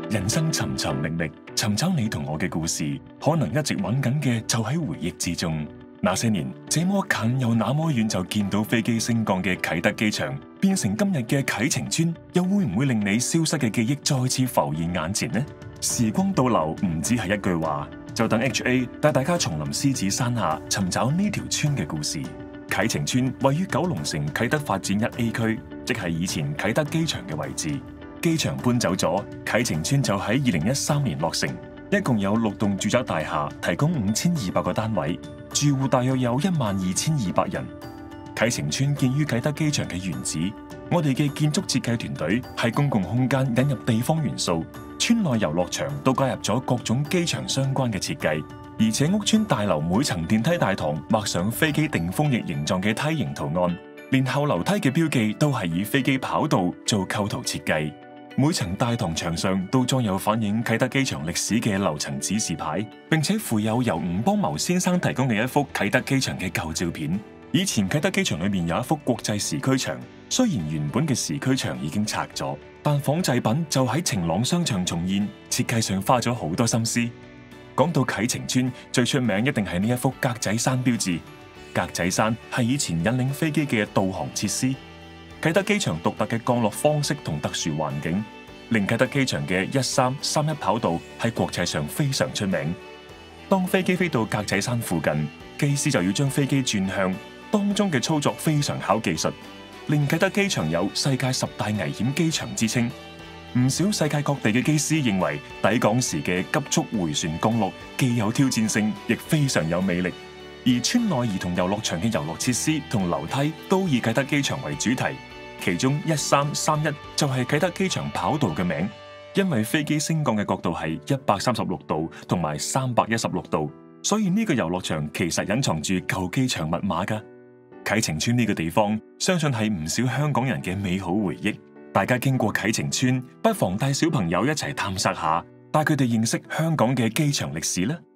人生尋尋覓覓，尋找你同我嘅故事，可能一直揾緊嘅就喺回憶之中。那些年，這麼近又那麼遠就見到飛機升降嘅啟德機場，變成今日嘅啟晴邨，又會唔會令你消失嘅記憶再次浮現眼前呢？時光倒流唔止係一句話，就等 HA 帶大家重臨獅子山下，尋找呢條村嘅故事。啟晴邨位於九龍城啟德發展 1A 區，即係以前啟德機場嘅位置。機場搬走咗，啟晴邨就喺2013年落成，一共有6棟住宅大廈，提供5200個單位，住戶大約有12200人。啟晴邨建於啟德機場嘅原址，我哋嘅建築設計團隊喺公共空間引入地方元素，村內遊樂場都加入咗各種機場相關嘅設計，而且屋邨大樓每層電梯大堂畫上飛機定風翼形狀嘅梯形圖案，連後樓梯嘅標記都係以飛機跑道做構圖設計。每層大堂牆上都裝有反映啟德機場歷史嘅樓層指示牌，並且附有由吳邦謀先生提供嘅一幅啟德機場嘅舊照片。以前啟德機場裏面有一幅國際時區牆，雖然原本嘅時區牆已經拆咗，但仿製品就喺晴朗商場重現，設計上花咗好多心思。講到啟晴邨，最出名一定係呢一幅格仔山標誌。格仔山係以前引領飛機嘅導航設施。啟德機場獨特嘅降落方式同特殊環境，令啟德機場嘅1331跑道喺國際上非常出名。當飛機飛到格仔山附近，機師就要將飛機轉向，當中嘅操作非常考技術，令啟德機場有世界10大危險機場之稱。唔少世界各地嘅機師認為，抵港時嘅急速迴旋降落既有挑戰性，亦非常有魅力。而村內兒童遊樂場嘅遊樂設施同樓梯都以啟德機場為主題，其中1331就係啟德機場跑道嘅名，因為飛機升降嘅角度係136度同埋316度，所以呢個遊樂場其實隱藏住舊機場密碼㗎。啟晴邨呢個地方，相信係唔少香港人嘅美好回憶。大家經過啟晴邨，不妨帶小朋友一齊探索下，帶佢哋認識香港嘅機場歷史啦。